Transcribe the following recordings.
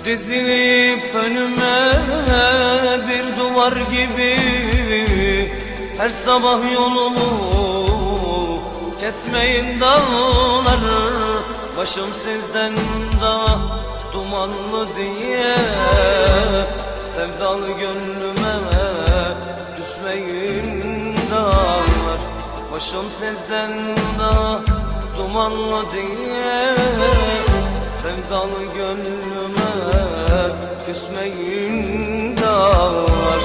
Dizilip önüme bir duvar gibi her sabah yolumu kesmeyin dağlar. Başım sizden daha dumanlı diye sevdalı gönlüme küsmeyin dağlar. Başım sizden daha dumanlı diye sevdalı gönlüme küsmeyin dağlar.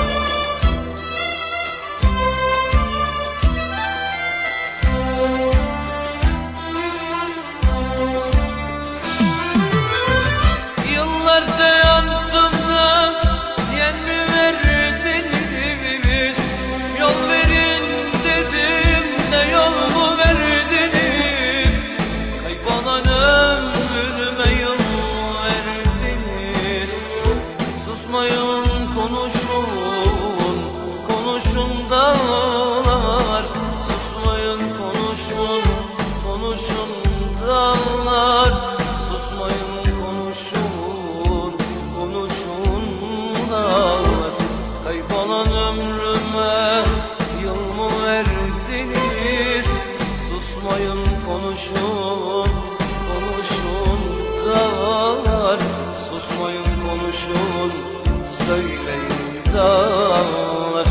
Yıllarca yandım da yen mi verdiniz? Yol verin dedim de yol mu verdiniz? Kaybolan ömrüme yol verdiniz. Susmayın, konuşun, konuşun dağlar. Susmayın, konuşun, konuşun dağlar. Susmayın, konuşun, konuşun dağlar. Kaybolan ömrüme yol mu verdiniz? Susmayın, konuşun, konuşun dağlar. Susmayın, konuşun, söyleyin dağlar.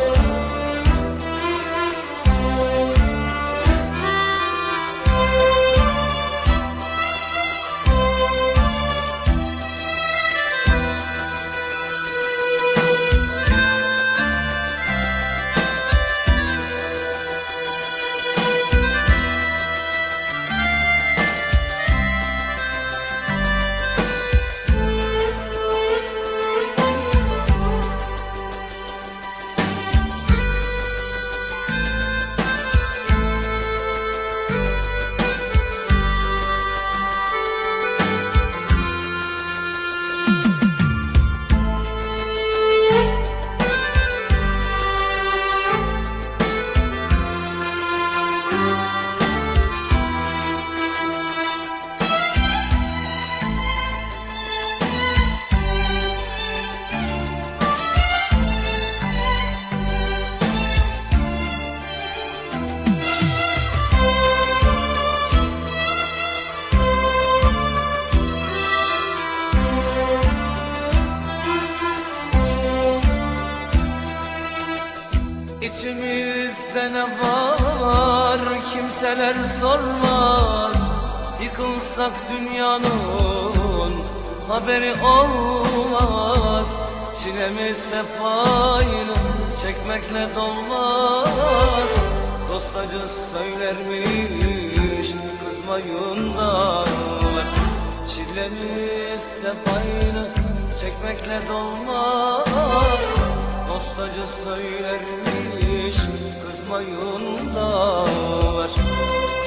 İçimizde ne var kimseler sormaz. Yıkılsak dünyanın haberi olmaz. Çilemiz hep aynı, çekmekle dolmaz. Dost acı söylermiş, kızmayın dağlar. Çilemiz hep aynı, çekmekle dolmaz. Dost acı söylermiş, kızmayın dağlar.